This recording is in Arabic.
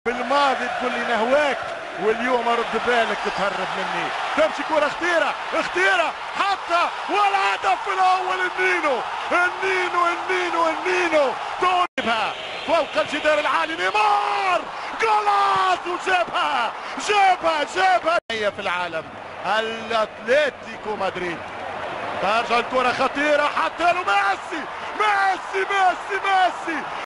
في الماضي تقول لي نهواك واليوم ارد بالك تتهرب مني. تمشي كرة اختيرة حتى والهدف الاول النينو تونبها فوق الجدار العالي نيمار جولاس وجابها هي في العالم الاتليتيكو مدريد. ترجع الكرة خطيرة حتى له ميسي